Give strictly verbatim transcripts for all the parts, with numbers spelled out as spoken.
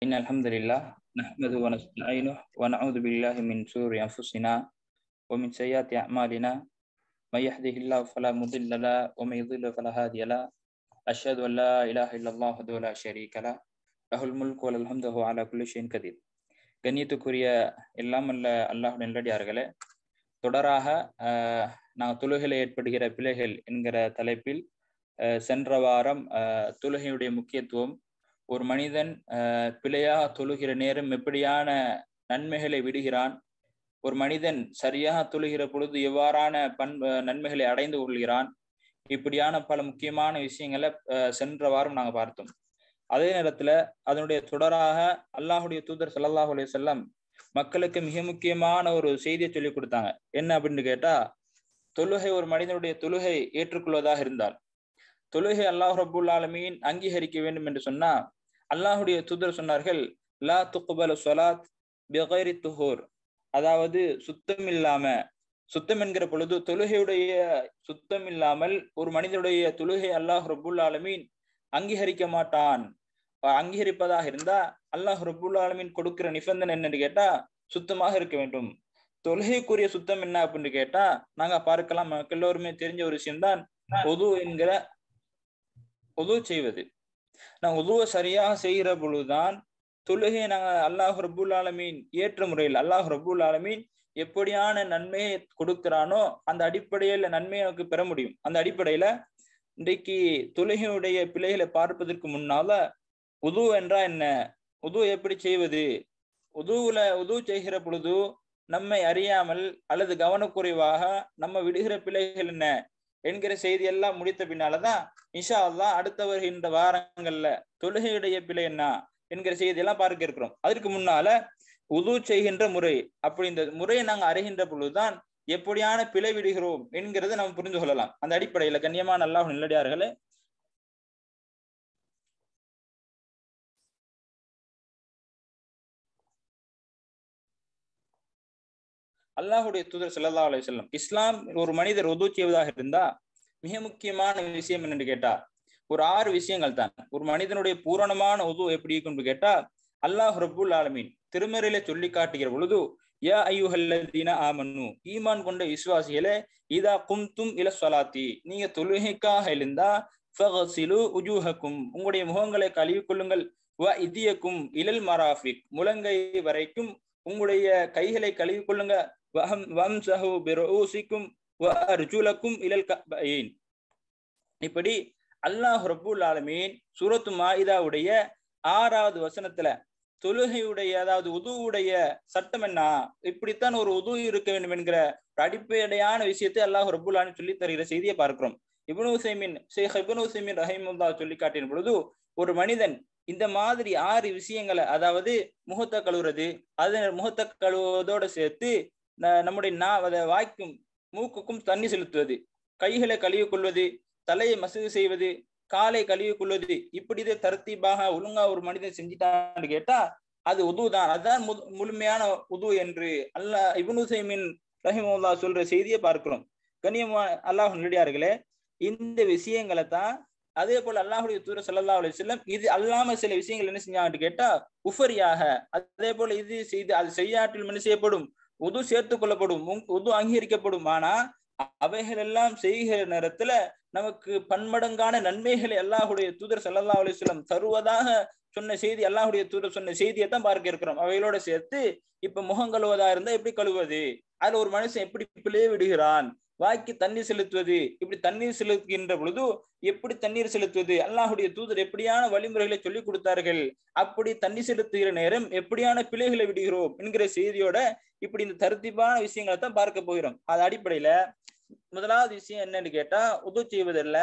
إن الحمد لله نحمده ونستعينه ونعوذ بالله من شرور أنفسنا ومن سيئات أعمالنا من يهده الله فلا مضل له ومن يضلل فلا هادي له أشهد أن لا إله إلا الله وحده لا شريك له له الملك وله الحمد وهو على كل شيء قدير. கண்ணியத்துக்குரிய எல்லாம் அல்ல அல்லாஹ் நல்லடியார்களே, தொடராக நாங்கள் தொழுகையில் ஏற்படுகிற பிழைகள் என்கிற தலைப்பில் சென்ற வாரம் தொழுகையுடைய முக்கியத்துவம், ஒரு மனிதன் அஹ் பிழையாக தொழுகிற நேரம் எப்படியான நன்மைகளை விடுகிறான், ஒரு மனிதன் சரியாக தொழுகிற பொழுது எவ்வாறான பண்பு நன்மைகளை அடைந்து கொள்கிறான், இப்படியான பல முக்கியமான விஷயங்களை சென்ற வாரம் நாங்கள் பார்த்தோம். அதே நேரத்துல அதனுடைய தொடராக அல்லாஹுடைய தூதர் ஸல்லல்லாஹு அலைஹி வஸல்லம் மக்களுக்கு மிக முக்கியமான ஒரு செய்தியை சொல்லி கொடுத்தாங்க. என்ன அப்படின்னு கேட்டா, தொழுகை ஒரு மனிதனுடைய தொழுகை ஏற்றுக்கொள்வதாக இருந்தால், தொழுகை அல்லாஹ் ரப்புல் ஆலமீன் அங்கீகரிக்க வேண்டும் என்று சொன்னா, அல்லாஹுடைய தூதர் சொன்னார்கள், லா துக்பலு ஸலாத் பிகைரி துஹூர், அதாவது சுத்தம் இல்லாம, சுத்தம் என்கிற பொழுது தொழுகையுடைய சுத்தம் இல்லாமல் ஒரு மனிதனுடைய தொழுகை அல்லாஹ் ரப்புல் ஆலமீன் அங்கீகரிக்க மாட்டான். அங்கீகரிப்பதாக இருந்தா அல்லாஹ் ரப்புல் ஆலமீன் கொடுக்கிற நிபந்தனை என்னன்னு கேட்டா, சுத்தமாக இருக்க வேண்டும். தொழுகைக்குரிய சுத்தம் என்ன அப்படின்னு கேட்டா, நாங்க பார்க்கலாம், நமக்கு எல்லோருமே தெரிஞ்ச ஒரு விஷயம்தான் உது என்கிற உது செய்வது. நாங்க உதுவை சரியாக செய்கிற பொழுதுதான் தொழுகையை நாங்க அல்லாஹ் ரப்புல் ஆலமீன் ஏற்ற முறையில் அல்லாஹ் ரப்புல் ஆலமீன் எப்படியான நன்மையை கொடுக்கிறானோ அந்த அடிப்படையில நன்மையை நமக்கு பெற முடியும். அந்த அடிப்படையில இன்றைக்கு தொழுகையுடைய பிழைகளை பார்ப்பதற்கு முன்னால உது என்றா என்ன, உது எப்படி செய்வது, உதுவுல உது செய்கிற பொழுது நம்மை அறியாமல் அல்லது கவனக்குறைவாக நம்ம விடுகிற பிழைகள் என்ன என்கிற செய்தி எல்லாம் முடித்த பின்னாலதான் இன்ஷா அல்லாஹ் அடுத்த வருகின்ற வாரங்கள்ல தொழுகையுடைய பிழை என்ன என்கிற செய்தி எல்லாம் பார்க்க இருக்கிறோம். அதற்கு முன்னால உது செய்கின்ற முறை, அப்படி இந்த முறையை நாங்க அறிகின்ற பொழுதுதான் எப்படியான பிழை விடுகிறோம் என்கிறத நம்ம புரிந்து கொள்ளலாம். அந்த அடிப்படையில கண்ணியமான அல்லாஹ் நல்லடியார்களே, அல்லாஹுடைய தூதர் ஸல்லல்லாஹு அலைஹி வஸல்லம், இஸ்லாம் ஒரு மனிதர் உது செய்வதாக இருந்தா மிக முக்கியமான விஷயம் என்னன்னு கேட்டா ஒரு ஆறு விஷயங்கள் தான். ஒரு மனிதனுடைய பூரணமான உது எப்படி இருக்குன்னு கேட்டா, அல்லாஹ் ரப்புல் ஆலமீன் திருமறையில சொல்லி காட்டுகிற பொழுது, யா அய்யுஹல்லதீன ஆமனு, ஈமான் கொண்ட விசுவாசிகளே, இதா கும்தும் இல ஸலாத்தி, நீங்க தொழுகைக்காக எழுந்தா, ஃபக்ஸிலு உஜூஹக்கும், உங்களுடைய முகங்களை கழுவி கொள்ளுங்கள், வ இதியக்கும் இலல் மராஃபிக், முழங்கை வரைக்கும் உங்களுடைய கைகளை கழுவி கொள்ளுங்க, வஹம் வம்ஸஹு பிருஊசிக்கும் வ அர்ஜுலக்கும் இலல் கஅபைன். இப்படி அல்லாஹ் ரப்புல் ஆலமீன் சூரத்து மாயிதாவுடைய ஆறாவது வசனத்துல தொழுகையுடைய அதாவது உதுவுடைய சட்டம் என்ன, இப்படித்தான் ஒரு உது இருக்க வேண்டும் என்கிற அடிப்படையான விஷயத்தை அல்லாஹ் ரப்புல் ஆலமீன் சொல்லி தருகிற செய்தியை பார்க்கிறோம். இப்னு உஸைமீன் ஷேக் இப்னு உஸைமீன் ரஹிமஹுல்லாஹ் சொல்லி காட்டின பொழுது, ஒரு மனிதன் இந்த மாதிரி ஆறு விஷயங்களை, அதாவது முகத்தை கழுவுறது, அது முகத்தை கழுவுவதோட சேர்த்து நம்முடைய நா வாய்க்கும் மூக்குக்கும் தண்ணி செலுத்துவது, கைகளை கழுவி கொள்வது, தலையை மசகு செய்வது, காலை கழுவி கொள்வது, இப்படிதே தர்த்தீபாக ஒழுங்கா ஒரு மனிதன் செஞ்சிட்டான்னு கேட்டா அது உது தான். அதுதான் முழுமையான உது என்று அல்லாஹ் இப்னு உஸைமீன் ரஹிமஹுல்லாஹ் சொல்ற செய்தியை பார்க்கிறோம். கண்ணியமான அல்லாஹ் நல்லடியார்களே, இந்த விஷயங்களை தான் அதே போல அல்லாஹுடைய தூதர் ஸல்லல்லாஹு அலைஹி வஸல்லம் இது அல்லாம சில விஷயங்கள் என்ன செஞ்சாங்கன்னு கேட்டா உஃபரியாக, அதே போல இது செய்து அது செய்யாற்றில் என்ன செய்யப்படும், உது சேர்த்து கொள்ளப்படும், உது அங்கீகரிக்கப்படும். ஆனா அவைகள் எல்லாம் செய்கிற நேரத்துல நமக்கு பன்மடங்கான நன்மைகளை அல்லாஹுடைய தூதர் ஸல்லல்லாஹு அலைஹி வஸல்லம் தருவதாக சொன்ன செய்தி, அல்லாஹுடைய தூதர் சொன்ன செய்தியை தான் பார்க்க இருக்கிறோம். அவைகளோட சேர்த்து இப்ப முகம் கழுவதா இருந்தா எப்படி கழுவுவது, அதுல ஒரு மனுஷன் எப்படி பிழைய விடுகிறான், வாய்க்கு தண்ணீர் செலுத்துவது, இப்படி தண்ணீர் செலுத்துகின்ற பொழுது எப்படி தண்ணீர் செலுத்துவது, அல்லாஹுடைய தூதர் எப்படியான வழிமுறைகளை சொல்லி கொடுத்தார்கள், அப்படி தண்ணீர் செலுத்துகிற நேரம் எப்படியான பிழைகளை விடுகிறோம் என்கிற செய்தியோட இப்படி இந்த தர்த்தீபான விஷயங்களை தான் பார்க்க போகிறோம். அது அடிப்படையில முதலாவது விஷயம் என்னன்னு கேட்டா, உது செய்வதில்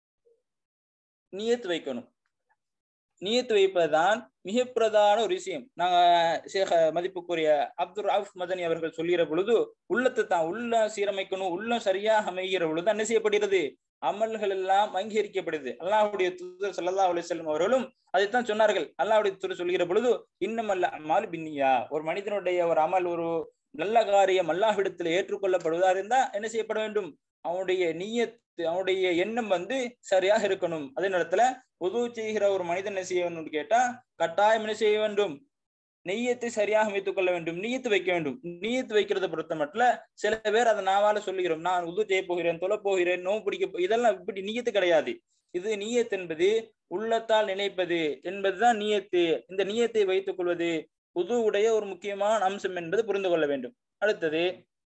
நியத் வைக்கணும். நியத்து வைப்பதுதான் மிக பிரதான ஒரு விஷயம். நாங்க ஷேக் மதிப்புக்குரிய அப்துல் ரவுஃப் மதனி அவர்கள் சொல்லுகிற பொழுது, உள்ளத்தை தான் உள்ள சீரமைக்கணும், உள்ளம் சரியாக அமைகிற பொழுது என்ன செய்யப்படுகிறது, அமல்கள் எல்லாம் அங்கீகரிக்கப்படுது. அல்லாஹ்வுடைய தூதர் ஸல்லல்லாஹு அலைஹி வஸல்லம் அவர்களும் அதைத்தான் சொன்னார்கள். அல்லாஹ்வுடைய தூதர் சொல்லுகிற பொழுது, இன்னமல் அமாலு பின்னியா, ஒரு மனிதனுடைய ஒரு அமல், ஒரு நல்ல காரியம் அல்லாஹ்விடத்தில் ஏற்றுக்கொள்ளப்படுவதா இருந்தா என்ன செய்யப்பட வேண்டும், அவனுடைய நியத்து, அவனுடைய எண்ணம் வந்து சரியாக இருக்கணும். அதே நேரத்துல உது செய்கிற ஒரு மனிதன் என்ன செய்ய வேண்டும் கேட்டா கட்டாயம் என்ன செய்ய வேண்டும், நெய்யத்தை சரியாக வைத்துக் கொள்ள வேண்டும், நீயத்து வைக்க வேண்டும். நீயத்து வைக்கிறத பொறுத்த மட்டும் சில பேர் அதை நாவால சொல்லுகிறோம், நான் உது செய்ய போகிறேன், தொலை போகிறேன், நோவு பிடிக்க, இதெல்லாம் இப்படி நீயத்து கிடையாது. இது நீயத் என்பது உள்ளத்தால் நினைப்பது என்பதுதான் நீயத்து. இந்த நீயத்தை வைத்துக் கொள்வது உது உடைய ஒரு முக்கியமான அம்சம் என்பது புரிந்து கொள்ள வேண்டும். அடுத்தது,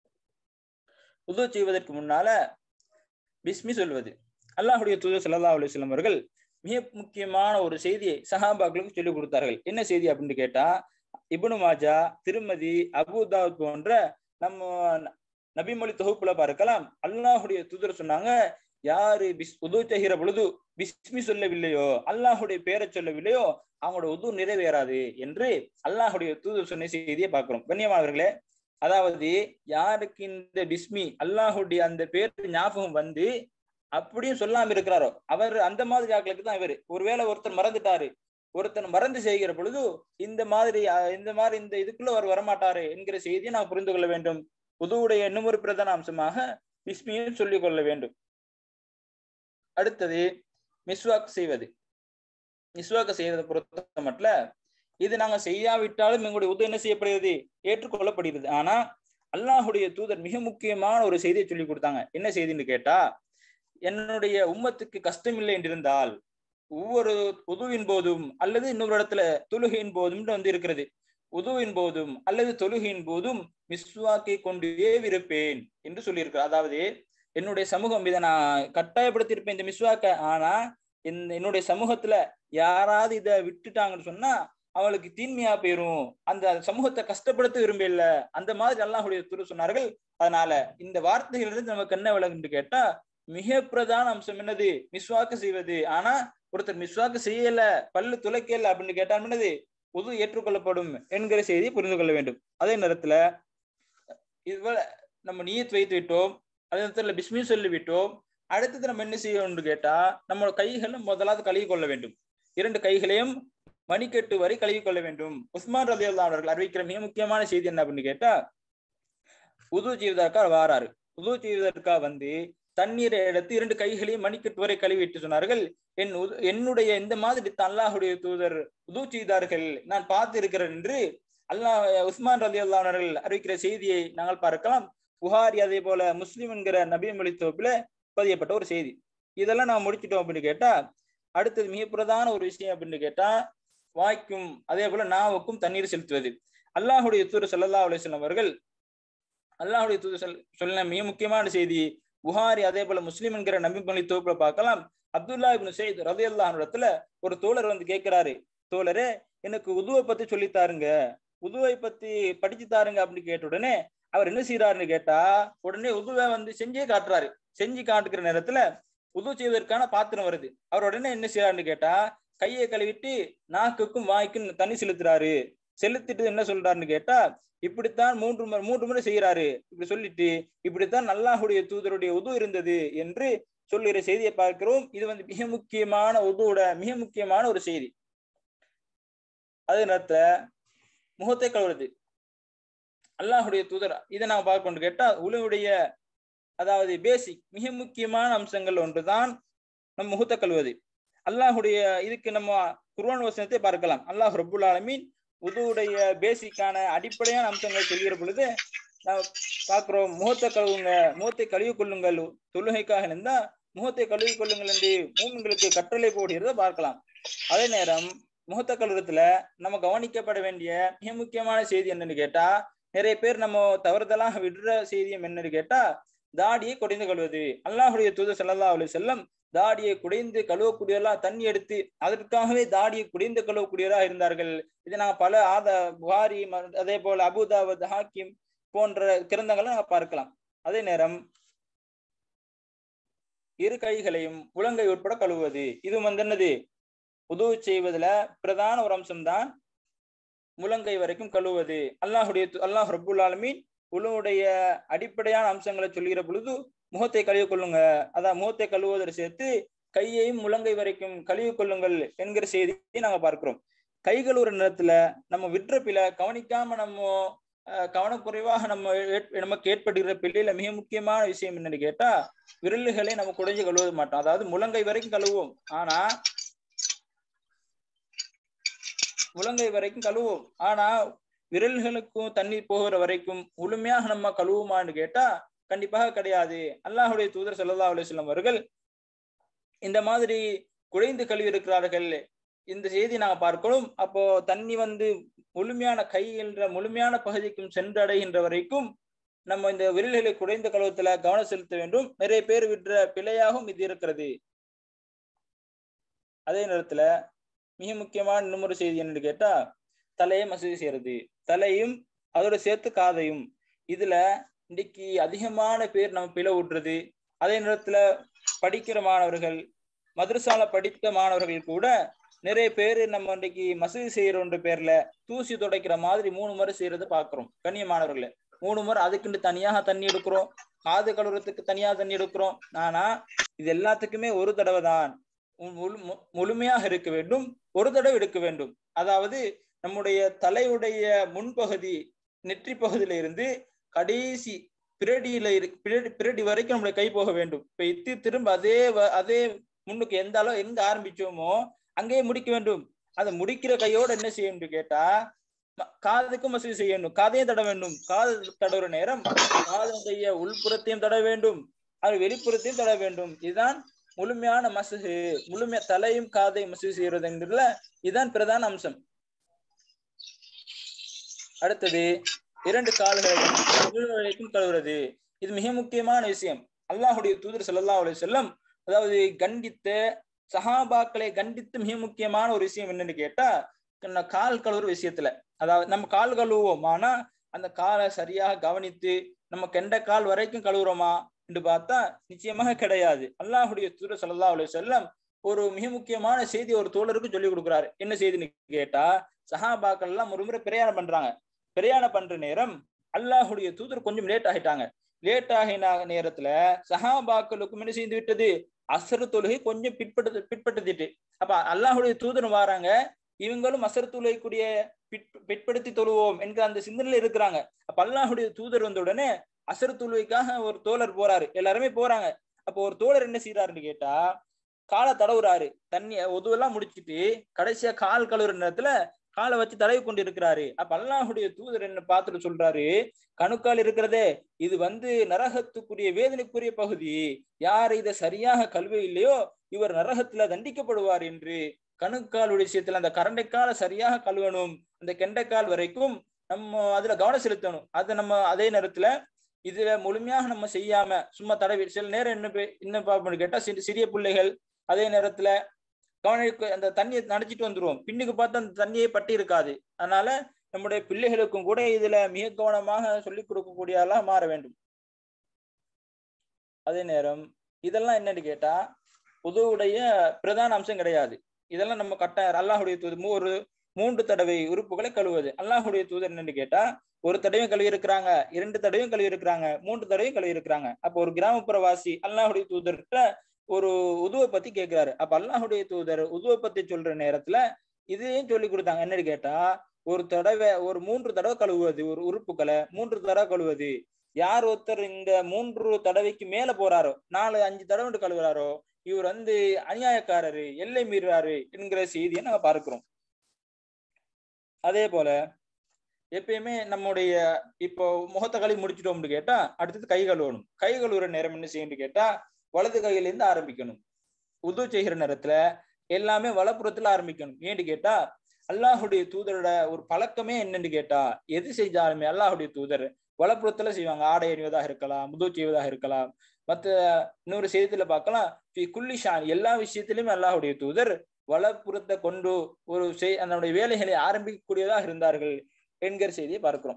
உது செய்வதற்கு முன்னால பிஸ்மி சொல்வது. அல்லாஹுடைய தூதர் ஸல்லல்லாஹு அலைஹி வஸல்லம் அவர்கள் மிக முக்கியமான ஒரு செய்தியை சஹாபாக்களுக்கு சொல்லிக் கொடுத்தார்கள். என்ன செய்தி அப்படின்னு கேட்டா, இப்னு மாஜா, திருமதி, அபூதாவுத் போன்ற நம்ம நபிமொழி தொகுப்புல பார்க்கலாம். அல்லாஹுடைய தூதர் சொன்னாங்க, யாரு பிஸ் உது செய்கிற பொழுது பிஸ்மி சொல்லவில்லையோ, அல்லாஹுடைய பேரை சொல்லவில்லையோ, அவங்களோட உது நிறைவேறாது என்று அல்லாஹுடைய தூதர் சொன்ன செய்தியை பார்க்கிறோம். கண்ணியமானவர்களே, அதாவது யாருக்கு இந்த பிஸ்மி அல்லாஹுடைய அந்த பேர் ஞாபகம் வந்து அப்படியும் சொல்லாம இருக்கிறாரோ அவர் அந்த மாதிரி ஆட்களுக்கு தான் இவர். ஒருவேளை ஒருத்தர் மறந்துட்டாரு, ஒருத்தர் மறந்து செய்கிற பொழுது இந்த மாதிரி இந்த மாதிரி இந்த இதுக்குள்ள அவர் வரமாட்டாரு என்கிற செய்தியை நாம் புரிந்து கொள்ள வேண்டும். உதுவுடைய இன்னும் ஒரு பிரதான அம்சமாக பிஸ்மியை சொல்லிக் கொள்ள வேண்டும். அடுத்தது, மிஸ்வாக் செய்வது. மிஸ்வாக் செய்வதை பொறுத்த மட்டும் இது நாங்க செய்யாவிட்டாலும் எங்களுடைய உது என்ன செய்யப்படுகிறது, ஏற்றுக்கொள்ளப்படுகிறது. ஆனா அல்லாஹுடைய தூதர் மிக முக்கியமான ஒரு செய்தியை சொல்லி கொடுத்தாங்க. என்ன செய்தின்னு கேட்டா, என்னுடைய உம்மத்துக்கு கஷ்டம் இல்லை என்றிருந்தால் ஒவ்வொரு உதுவின் போதும் அல்லது இன்னொரு இடத்துல தொழுகையின் போதும் வந்து இருக்கிறது, உதுவின் போதும் அல்லது தொழுகையின் போதும் மிஸ்வாக்கை கொண்டே இருப்பேன் என்று சொல்லியிருக்கிறார். அதாவது என்னுடைய சமூகம் இதை நான் கட்டாயப்படுத்தியிருப்பேன் இந்த மிஸ்வாக்க. ஆனா இந்த என்னுடைய சமூகத்துல யாராவது இதை விட்டுட்டாங்கன்னு சொன்னா அவளுக்கு தீன்மையா போயிரும், அந்த சமூகத்தை கஷ்டப்படுத்த விரும்ப இல்ல, அந்த மாதிரி அல்லாஹுடைய தூதர் சொன்னார்கள். அதனால இந்த வார்த்தைகளிலிருந்து நமக்கு என்ன விளங்குன்னு கேட்டா, மிக பிரதான அம்சம் என்னது, மிஸ்வாக்கு செய்வது. ஆனா ஒருத்தர் மிஸ்வாக்கு செய்யல, பல்லு துளைக்கல அப்படின்னு கேட்டா என்னது, உது ஏற்றுக்கொள்ளப்படும் என்கிற செய்தியை புரிந்து கொள்ள வேண்டும். அதே நேரத்துல இதுபோல நம்ம நியத் வைத்து விட்டோம், அதே நேரத்துல பிஸ்மி சொல்லி விட்டோம். அடுத்தது நம்ம என்ன செய்யணும்னு கேட்டா, நம்மளோட கைகளை முதலாவது கழுவி கொள்ள வேண்டும். இரண்டு கைகளையும் மணிக்கட்டு வரை கழுவி கொள்ள வேண்டும். உஸ்மான் ரலியல்லாஹு அன்ஹு அவர்கள் அறிவிக்கிற மிக முக்கியமான செய்தி என்ன அப்படின்னு கேட்டா, உது செய்வதற்காக வாராரு. உது செய்வதற்காக வந்து தண்ணீரை எடுத்து இரண்டு கைகளையும் மணிக்கட்டு வரை கழுவிட்டு சொன்னார்கள், என் என்னுடைய இந்த மாதிரி அல்லாஹுடைய தூதர் உது செய்தார்கள், நான் பார்த்து இருக்கிறேன் என்று அல்லாஹ் உஸ்மான் ரலியல்லாஹு அன்ஹு அவர்கள் அறிவிக்கிற செய்தியை நாங்கள் பார்க்கலாம். புகாரி அதே போல முஸ்லிம் என்கிற நபி மொழி தொகுப்புல பதியப்பட்ட ஒரு செய்தி. இதெல்லாம் நான் முடிச்சிட்டோம் அப்படின்னு கேட்டா, அடுத்தது மிக பிரதான ஒரு விஷயம் அப்படின்னு கேட்டா, வாய்க்கும் அதே போல நாவுக்கும் தண்ணீர் செலுத்துவது. அல்லாஹுடைய தூதர் ஸல்லல்லாஹு அலைஹி வஸல்லம் அவர்கள் அல்லாஹுடைய தூதர் சொன்ன மிக முக்கியமான செய்தி புகாரி அதே போல முஸ்லிம் என்கிற நபி மொழி தொகுப்புல பார்க்கலாம். அப்துல்லா இப்னு ஸைத் ரலியல்லாஹு அன்ஹு இடத்துல ஒரு தோழர் வந்து கேட்கிறாரு, தோழரே எனக்கு உதுவை பத்தி சொல்லித்தாருங்க, உதுவை பத்தி படிச்சு தாருங்க அப்படின்னு கேட்ட உடனே அவர் என்ன செய்யறாருன்னு கேட்டா, உடனே உதுவை வந்து செஞ்சே காட்டுறாரு. செஞ்சு காட்டுக்கிற நேரத்துல உது செய்வதற்கான பாத்திரம் வருது. அவர் உடனே என்ன செய்யறாருன்னு கேட்டா, கையை கழுவிட்டு நாக்குக்கும் வாய்க்கும் தண்ணி செலுத்துறாரு. செலுத்திட்டு என்ன சொல்றாருன்னு கேட்டா, இப்படித்தான் மூன்று முறை மூன்று முறை செய்யறாரு. இப்படி சொல்லிட்டு இப்படித்தான் அல்லாஹுடைய தூதருடைய உது இருந்தது என்று சொல்லுகிற செய்தியை பார்க்கிறோம். இது வந்து மிக முக்கியமான உதுவோட மிக முக்கியமான ஒரு செய்தி. அதே நேரத்துல முகத்தை கழுவுறது. அல்லாஹுடைய தூதர் இதை நாங்க பார்க்கணும் கேட்டா, உலகுடைய அதாவது பேசிக் மிக முக்கியமான அம்சங்கள் ஒன்றுதான் நம் முகத்தை கழுவது. அல்லாஹுடைய இதுக்கு நம்ம குர்ஆன் வசனத்தை பார்க்கலாம். அல்லாஹ் ரப்புல் ஆலமீன் உதுவுடைய பேசிக்கான அடிப்படையான அம்சங்களை சொல்கிற பொழுது நாம் பார்க்கிறோம், முகத்தை கழுவுங்க, முகத்தை கழுவி கொள்ளுங்கள், தொழுகைக்காக இருந்தா முகத்தை கழுவி கொள்ளுங்கள் என்று மூமின்களுக்கு கட்டளை போடுகிறத பார்க்கலாம். அதே நேரம் முகத்தை கழுவுறதுல நம்ம கவனிக்கப்பட வேண்டிய மிக முக்கியமான செய்தி என்னன்னு கேட்டா, நிறைய பேர் நம்ம தவறுதலாக விடுற செய்தியும் என்னன்னு கேட்டா, தாடியை குடைந்து கழுவது. அல்லாஹுடைய தூதர் ஸல்லல்லாஹு அலைஹி வஸல்லம் தாடியை குடைந்து கழுவக்கூடியவர்களா தண்ணி எடுத்து அதற்காகவே தாடியை குடைந்து கழுவக்கூடியவராக இருந்தார்கள். இதை நாங்க பல ஆத புகாரி அதே போல அபூதாவத் ஹாக்கிம் போன்ற கிரந்தங்களை நாங்க பார்க்கலாம். அதே நேரம் இரு கைகளையும் முழங்கை உட்பட கழுவுவது. இது வந்து என்னது, உது செய்வதுல பிரதான ஒரு அம்சம் தான் முழங்கை வரைக்கும் கழுவுவது. அல்லாஹுடைய அல்லாஹ் ரப்புல் ஆலமீன் உலகுடைய அடிப்படையான அம்சங்களை சொல்கிற பொழுது முகத்தை கழுவி கொள்ளுங்க, அதான் முகத்தை கழுவுவதை சேர்த்து கையையும் முழங்கை வரைக்கும் கழுவி கொள்ளுங்கள் என்கிற செய்தியை நாங்க பார்க்கிறோம். கை கழுவுற நேரத்துல நம்ம விட்டுற பில கவனிக்காம நம்ம கவனக்குறைவாக நம்ம நமக்கு ஏற்படுகிற பிள்ளையில மிக முக்கியமான விஷயம் என்னன்னு கேட்டா, விரல்களை நம்ம குடைஞ்சு கழுவ மாட்டோம். அதாவது முழங்கை வரைக்கும் கழுவுவோம். ஆனா முழங்கை வரைக்கும் கழுவுவோம். ஆனா விரல்களுக்கும் தண்ணீர் போகிற வரைக்கும் முழுமையாக நம்ம கழுவுமான்னு கேட்டா கண்டிப்பாக கிடையாது. அல்லாஹுடைய தூதர் ஸல்லல்லாஹு அலைஹி வஸல்லம் அவர்கள் இந்த மாதிரி குழைந்து கழுவி இருக்கிறார்கள். இந்த செய்தி நாங்க பார்க்கிறோம். அப்போ தண்ணி வந்து முழுமையான கை என்ற முழுமையான பகுதிக்கும் சென்றடைகின்ற வரைக்கும் நம்ம இந்த விரல்களை குடைந்த கழுவத்துல கவனம் செலுத்த வேண்டும். நிறைய பேர் விடுற பிழையாகவும் இது இருக்கிறது. அதே நேரத்துல மிக முக்கியமான இன்னொரு செய்தி என்னன்னு கேட்டா, தலையை மசூதி செய்யறது. தலையும் அதோட சேர்த்து காதையும். இதுல இன்னைக்கு அதிகமான பேர் நம்ம பிழை விட்டுறது. அதே நேரத்துல படிக்கிற மாணவர்கள், மதரசால படித்த மாணவர்கள் கூட நிறைய பேர் நம்ம இன்னைக்கு மசூதி செய்யறோன்ற பேர்ல தூசி துடைக்கிற மாதிரி மூணு முறை செய்யறதை பாக்குறோம். கண்ணியமானவர்களே, மூணு முறை அதுக்குன்னு தனியாக தண்ணி எடுக்கிறோம், காது கழுவுறதுக்கு தனியாக தண்ணி எடுக்கிறோம். ஆனா இது எல்லாத்துக்குமே ஒரு தடவை தான் முழு முழுமையாக இருக்க வேண்டும், ஒரு தடவை எடுக்க வேண்டும். அதாவது நம்முடைய தலையுடைய முன்பகுதி நெற்றி பகுதியில இருந்து கடைசி பிரடியில இரு பிரடி வரைக்கும் நம்முடைய கை போக வேண்டும். இப்ப இத்தி திரும்ப அதே அதே முன்னுக்கு எந்த அளவு எங்க ஆரம்பிச்சோமோ அங்கேயே முடிக்க வேண்டும். அதை முடிக்கிற கையோட என்ன செய்யணும் கேட்டா, காதுக்கும் மசூதி செய்யணும், காதையும் தட வேண்டும். காது தடவுற நேரம் காதுடைய உள்புறத்தையும் தட வேண்டும், அது வெளிப்புறத்தையும் தட வேண்டும். இதுதான் முழுமையான மசூதி. முழுமையா தலையும் காதையும் மசூதி செய்யறதுங்கிறதுல இதுதான் பிரதான அம்சம். அடுத்தது இரண்டு கால்களையும் கழுவுறது. இது மிக முக்கியமான விஷயம். அல்லாஹுடைய தூதர் ஸல்லல்லாஹு அலைஹி வஸல்லம் அதாவது கண்டித்த சஹாபாக்களை கண்டித்து மிக முக்கியமான ஒரு விஷயம் என்னன்னு கேட்டா, கால் கழுவுற விஷயத்துல. அதாவது நம்ம கால் கழுவுவோம், ஆனா அந்த காலை சரியாக கவனித்து நம்ம கெண்ட கால் வரைக்கும் கழுவுறோமா என்று பார்த்தா நிச்சயமாக கிடையாது. அல்லாஹுடைய தூதர் ஸல்லல்லாஹு அலைஹி வஸல்லம் ஒரு மிக முக்கியமான செய்தி ஒரு தோழருக்கு சொல்லி கொடுக்குறாரு. என்ன செய்தின்னு கேட்டா, சஹாபாக்கள் எல்லாம் ஒரு முறை பிரயாணம் பண்றாங்க. பிரயாணம் பண்ற நேரம் அல்லாஹுடைய தூதர் கொஞ்சம் லேட் ஆகிட்டாங்க. லேட் ஆகின நேரத்துல சஹாபாக்களுக்கும் என்ன செய்து விட்டது, அசரு தொழுகை கொஞ்சம் பிற்பட்டு பிற்படுத்திட்டு. அப்ப அல்லாஹுடைய தூதர் வராங்க, இவங்களும் அசரு தொழுகைக்குரிய பிற்படுத்தி தொழுவோம் என்கிற அந்த சிந்தனையில இருக்கிறாங்க. அப்ப அல்லாஹுடைய தூதர் வந்த உடனே அசரு தொழுகைக்காக ஒரு தோழர் போறாரு, எல்லாருமே போறாங்க. அப்போ ஒரு தோழர் என்ன செய்யறாருன்னு கேட்டா, காலை தடவுறாரு. தண்ணி ஒதுவெல்லாம் முடிச்சுட்டு கடைசியா கால் கழுவுற நேரத்துல காலை வச்சு தடவி கொண்டு இருக்கிறாரு. அப்ப அல்லாஹுடைய தூதர் என்ன பார்த்துட்டு சொல்றாரு, கணுக்கால் இருக்கிறதே இது வந்து நரகத்துக்குரிய வேதனைக்குரிய பகுதி, யார் இதை சரியாக கழுவ இல்லையோ இவர் நரகத்துல தண்டிக்கப்படுவார் என்று. கணுக்கால் விஷயத்துல அந்த கரண்டைக்கால சரியாக கழுவணும், அந்த கெண்டைக்கால் வரைக்கும் நம்ம அதுல கவனம் செலுத்தணும். அதை நம்ம அதே நேரத்துல இதுல முழுமையாக நம்ம செய்யாம சும்மா தடவி சில நேரம் என்ன என்ன பார்ப்போம்னு கேட்டா, சிறிய பிள்ளைகள் அதே நேரத்துல கவனிக்க அந்த தண்ணியை நனைச்சிட்டு வந்துருவோம், பின்னுக்கு பார்த்து அந்த தண்ணியே பட்டி இருக்காது. அதனால நம்முடைய பிள்ளைகளுக்கும் கூட இதுல மிக கவனமாக சொல்லிக் கொடுக்கக்கூடியதெல்லாம் மாற வேண்டும். அதே நேரம் இதெல்லாம் என்னன்னு கேட்டா உதுவுடைய பிரதான அம்சம் கிடையாது. இதெல்லாம் நம்ம கட்ட அல்லாஹுடைய தூதர் ஒரு மூன்று தடவை உறுப்புகளை கழுவுவது. அல்லாஹுடைய தூதர் என்னன்னு கேட்டா, ஒரு தடவையும் கழுவி இருக்கிறாங்க, இரண்டு தடவையும் கழுவி இருக்கிறாங்க, மூன்று தடவையும் கழுவி இருக்கிறாங்க. அப்போ ஒரு கிராமப்புறவாசி அல்லாஹுடைய தூதர்கிட்ட ஒரு உதுவை பத்தி கேட்கிறாரு. அப்ப அல்லாஹுடைய தூதர் உதுவை பத்தி சொல்ற நேரத்துல இதையும் சொல்லி கொடுத்தாங்க. என்னன்னு கேட்டா, ஒரு தடவை ஒரு மூன்று தடவை கழுவுவது, ஒரு உறுப்புகளை மூன்று தடவை கழுவுவது. யார் ஒருத்தர் இந்த மூன்று தடவைக்கு மேல போறாரோ, நாலு அஞ்சு தடவை கழுவுறாரோ, இவர் வந்து அநியாயக்காரரு, எல்லை மீறாரு என்கிற செய்தியை நாங்க பார்க்கிறோம். அதே போல எப்பயுமே நம்முடைய இப்போ முகத்தை கழுவி முடிச்சிட்டோம்னு கேட்டா அடுத்தது கை கழுவணும். கை கழுவுற நேரம் என்ன செய்யணும்னு கேட்டா, வலது கையில இருந்து ஆரம்பிக்கணும். உது செய்கிற நேரத்துல எல்லாமே வலப்புறத்துல ஆரம்பிக்கணும். ஏன்னு கேட்டா, அல்லாஹுடைய தூதரோட ஒரு பழக்கமே என்னன்னு கேட்டா, எது செஞ்சாலுமே அல்லாஹுடைய தூதர் வலப்புறத்துல செய்வாங்க. ஆடை அணிவதாக இருக்கலாம், முது செய்வதாக இருக்கலாம். மற்ற இன்னொரு செய்தியில பார்க்கலாம், குல்லிஷான் எல்லா விஷயத்திலுமே அல்லாஹுடைய தூதர் வலப்புறத்தை கொண்டு ஒரு செய் அதனுடைய வேலைகளை ஆரம்பிக்கக்கூடியதாக இருந்தார்கள் என்கிற செய்தியை பார்க்கிறோம்.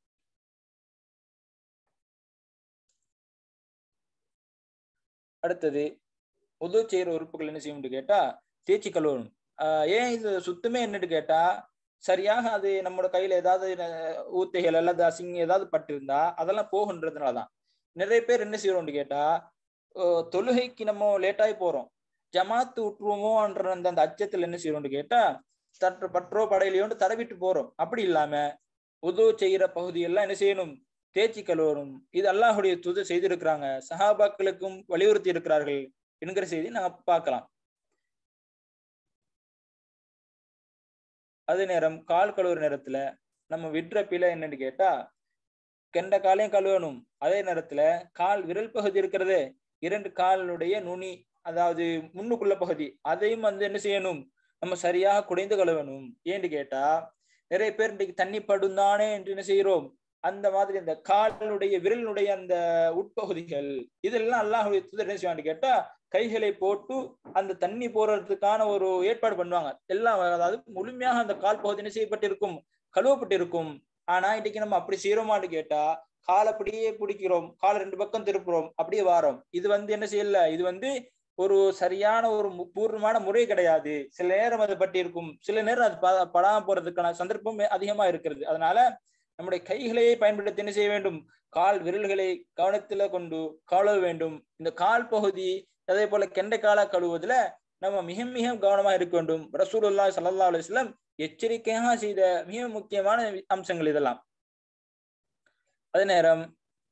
அடுத்தது உது செய்யற உறுப்புகள் என்ன செய்யும் கேட்டா, தேய்ச்சி கழுவணும். ஆஹ் ஏன் இது சுத்தமே என்னன்னு கேட்டா, சரியாக அது நம்மளோட கையில ஏதாவது ஊத்தைகள் அல்லது அசிங்க ஏதாவது பட்டிருந்தா அதெல்லாம் போகுன்றதுனாலதான். நிறைய பேர் என்ன செய்யறோம்னு கேட்டா, தொழுகைக்கு நம்ம லேட்டாகி போறோம், ஜமாத்து விட்டுருவோமோன்ற அந்த அச்சத்துல என்ன செய்யறோம்னு கேட்டா, தற்ற பற்றோ படையிலையோன்னு தடவிட்டு போறோம். அப்படி இல்லாம உது செய்யற பகுதியெல்லாம் என்ன செய்யணும், தேய்ச்சி கழுவணும். இது அல்லாஹுடைய தூதர் செய்திருக்கிறாங்க, சஹாபாக்களுக்கும் வலியுறுத்தி இருக்கிறார்கள் என்கிற செய்தி நாங்க பார்க்கலாம். அதே நேரம் கால் கழுவுற நேரத்துல நம்ம விடுற பிழை என்னன்னு கேட்டா, கெண்ட காலையும் கழுவணும். அதே நேரத்துல கால் விரல் பகுதி இருக்கிறது, இரண்டு காலுடைய நுனி, அதாவது முன்னுக்குள்ள பகுதி, அதையும் வந்து என்ன செய்யணும், நம்ம சரியாக குடைந்து கழுவணும். ஏன்னு கேட்டா நிறைய பேர் இன்றைக்கு தண்ணி படுந்தானே என்று என்ன செய்கிறோம், அந்த மாதிரி இந்த காலுடைய விரலினுடைய அந்த உட்பகுதிகள் இதெல்லாம் அல்லாஹ்வுடைய தூதர் என்ன செய்வான்னு கேட்டா கைகளை போட்டு அந்த தண்ணி போறதுக்கான ஒரு ஏற்பாடு பண்ணுவாங்க எல்லாம். அதாவது முழுமையாக அந்த கால் பகுதி என்ன செய்யப்பட்டிருக்கும், கழுவப்பட்டிருக்கும். ஆனா இன்னைக்கு நம்ம அப்படி செய்யறோமான்னு கேட்டா கால் அப்படியே பிடிக்கிறோம், கால் ரெண்டு பக்கம் திருப்புறோம், அப்படியே வாரோம். இது வந்து என்ன செய்யல, இது வந்து ஒரு சரியான ஒரு பூர்ணமான முறை கிடையாது. சில நேரம் அது பட்டி இருக்கும், சில நேரம் அது படாம போறதுக்கான சந்தர்ப்பம் அதிகமா இருக்கிறது. அதனால நம்முடைய கைகளையே பயன்படுத்தி என்ன செய்ய வேண்டும், கால் விரல்களை கவனத்துல கொண்டு கழுவ வேண்டும். இந்த கால் பகுதி அதே போல கெண்டை காலா கழுவுவதுல நம்ம மிக மிக கவனமா இருக்க வேண்டும். ரசூலுல்லாஹி ஸல்லல்லாஹு அலைஹி வஸல்லம் எச்சரிக்கையாக செய்த மிக முக்கியமான அம்சங்கள் இதெல்லாம். அதே நேரம்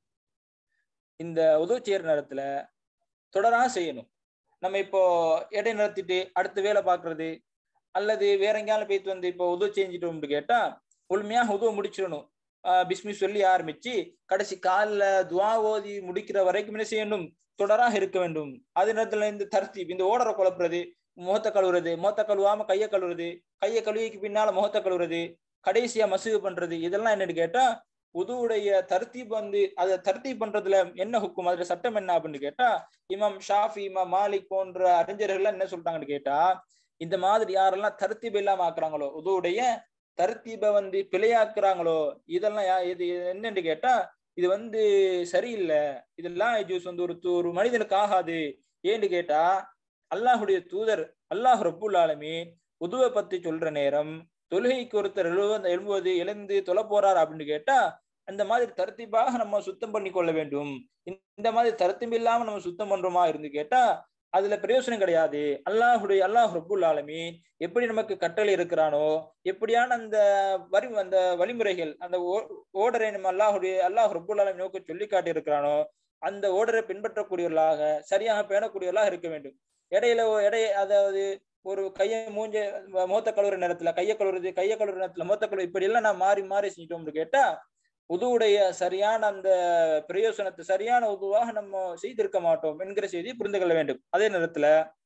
இந்த உது செய்யற நேரத்துல தொடரா செய்யணும். நம்ம இப்போ எடை நடத்திட்டு அடுத்த வேலை பார்க்கறது அல்லது வேற எங்கேயாலும் போய்த்து வந்து இப்போ உது செஞ்சுட்டோம்னு கேட்டா முழுமையாக உதுவை முடிச்சிடணும். ஆஹ் பிஸ்மி சொல்லி ஆரம்பிச்சு கடைசி காலில் துவா ஓதி முடிக்கிற வரைக்கும் என்ன செய்யணும், தொடராக இருக்க வேண்டும். அதே நேரத்துல இந்த தர்த்தீப், இந்த ஓடரை குழப்புறது, முகத்தை கழுவுறது, முகத்தை கழுவாம கையை கழுவுறது, கையை கழுவிக்கு பின்னால முகத்தை கழுவுறது, கடைசியா மசூகு பண்றது, இதெல்லாம் என்னன்னு கேட்டா உதுவுடைய தர்த்தீப் வந்து அதை தர்த்தீப் பண்றதுல என்ன ஹுக்கும், அதுல சட்டம் என்ன அப்படின்னு கேட்டா இமாம் ஷாஃபி, இமாம் மாலிக் போன்ற அறிஞர்கள் என்ன சொல்றாங்கன்னு கேட்டா இந்த மாதிரி யாரெல்லாம் தர்த்தீப் இல்லாம ஆக்குறாங்களோ, உதுவுடைய தர்த்தீபை வந்து பிழையாக்குறாங்களோ, இதெல்லாம் இது என்னன்னு கேட்டா இது வந்து சரியில்லை, இதெல்லாம் ஜூஸ் வந்து ஒரு ஒரு மனிதனுக்கு ஆகாது. ஏன்னு கேட்டா அல்லாஹுடைய தூதர் அல்லாஹ் ரப்புல் ஆலமீன் உதுவை பத்தி சொல்ற நேரம் தொழுகைக்கு ஒருத்தர் எழுபது எழுபது எழுந்து தொலை போறாரு அப்படின்னு கேட்டா அந்த மாதிரி தர்த்தீபாக நம்ம சுத்தம் பண்ணி கொள்ள வேண்டும். இந்த மாதிரி தர்த்தீப் இல்லாம நம்ம சுத்தம் பண்றோமா இருந்து கேட்டா அதுல பிரயோசனம் கிடையாது. அல்லாஹுடைய அல்லாஹ் ரப்புல் ஆலமீன் எப்படி நமக்கு கட்டளை இருக்கிறானோ, எப்படியான அந்த வரி அந்த வழிமுறைகள் அந்த ஓடரை நம்ம அல்லாஹுடைய அல்லாஹ் ரப்புல் ஆலமீன் நோக்கி சொல்லி காட்டி இருக்கிறானோ அந்த ஓடரை பின்பற்றக்கூடியவர்களாக சரியாக பேணக்கூடியவர்களாக இருக்க வேண்டும். இடையில இடை அதாவது ஒரு கையை மூஞ்ச மோத்த கழுவுற நேரத்துல கையை கழுவுறது, கையை கழுவுற நேரத்துல மோத்த கழுவு, இப்படி எல்லாம் நான் மாறி மாறி செஞ்சிட்டோம்னு கேட்டா உதுவுடைய சரியான அந்த பிரயோசனத்தை சரியான உதுவாக நம்ம செய்திருக்க மாட்டோம் என்கிற செய்தியை புரிந்து கொள்ள வேண்டும். அதே நேரத்துல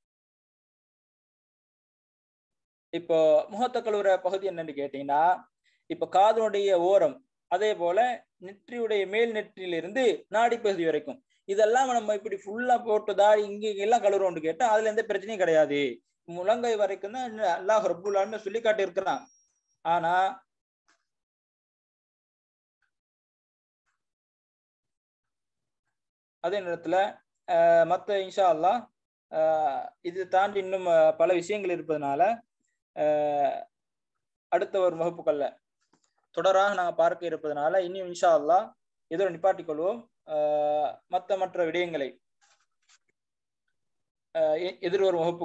இப்போ முகத்த கழுவுற பகுதி என்னன்னு கேட்டீங்கன்னா இப்ப காதனுடைய ஓரம், அதே போல நெற்றியுடைய மேல் நெற்றியிலிருந்து நாடி பகுதி வரைக்கும் இதெல்லாம் நம்ம இப்படி ஃபுல்லா போட்டு தாடி இங்க எல்லாம் கழுவுறோம்னு கேட்டா அதுல எந்த பிரச்சனையும் கிடையாது. முழங்கை வரைக்கும் தான் அல்லாஹ் ரப்புல் ஆலமீன் சொல்லி காட்டி இருக்கிறான். ஆனா அதே நேரத்துல அஹ் மத்த இன்ஷா அல்லாஹ் அஹ் இது தாண்டி இன்னும் பல விஷயங்கள் இருப்பதனால அஹ் அடுத்த ஒரு வகுப்புகள்ல தொடராக நாங்க பார்க்க இருப்பதனால இன்னும் இன்ஷா அல்லாஹ் இதோ நிப்பாட்டிக் கொள்வோம். அஹ் மற்ற மற்ற விடயங்களை அஹ் எதிர்வரும் வகுப்பு